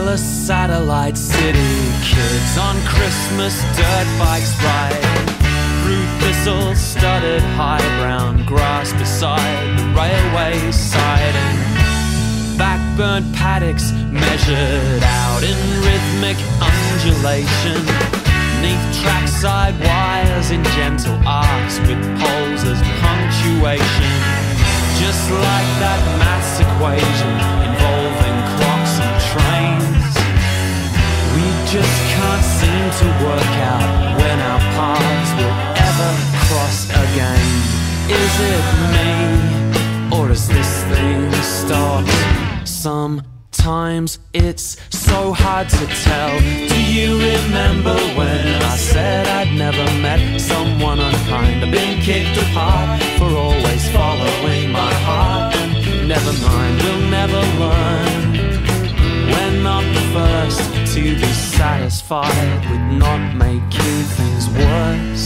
Fearless satellite city kids on Christmas dirt bikes ride through thistle-studded high brown grass beside the railway siding. Backburnt paddocks measured out in rhythmic undulation, neath trackside wires in gentle arcs with poles as punctuation. Just like that maths equation involving clocks and trains, we just can't seem to work out when our paths will ever cross again. Is it me, or is this thing stopped? Sometimes it's so hard to tell. Do you remember when I said I'd never met someone unkind? I've been kicked apart for always following my heart. And never mind, we'll never learn. We're not the first to be satisfied with not making things worse.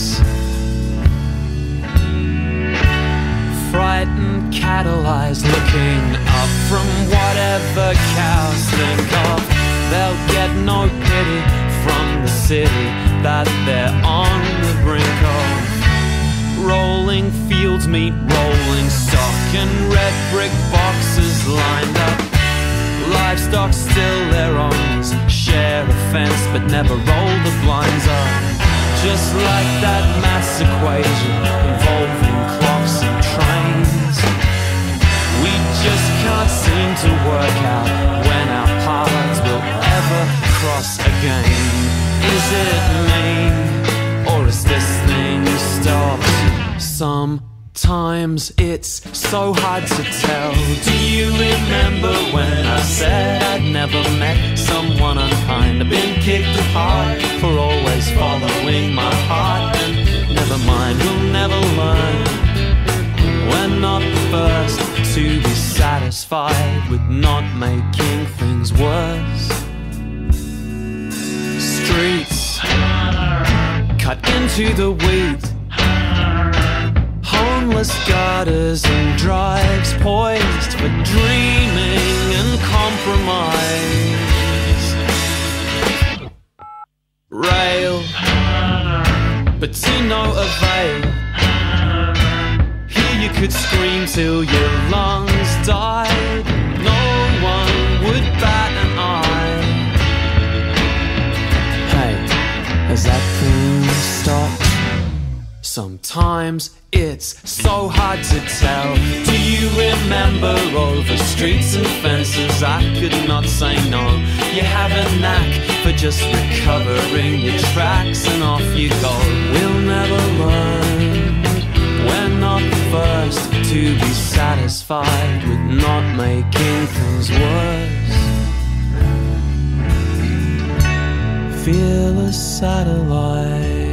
Frightened cattle eyes looking up from whatever cows think of. They'll get no pity from the city that they're on the brink of. Rolling fields meet rolling stock, and red brick boxes lined up. Livestock still their owners share a fence but never roll the blinds up. Just like that maths equation involving clocks and trains, we just can't seem to work out when our paths will ever cross again. Is it me, or is this thing stopped? Sometimes it's so hard to tell. Do you remember when I said I'd never met someone unkind? I've been kicked apart for always following my heart. And never mind, we'll never learn. We're not the first to be satisfied with not making things worse. Streets cut into the wheat, homeless gutters and drives poised for dreaming and compromise. Rail, but to no avail. Here you could scream till your lungs died. No one would bat an eye. Hey, has that thing stopped? Sometimes it's so hard to tell. Do you remember over streets and fences I could not say no? You have a knack for just recovering your tracks and off you go. We'll never learn. We're not the first to be satisfied with not making things worse. Fearless satellite.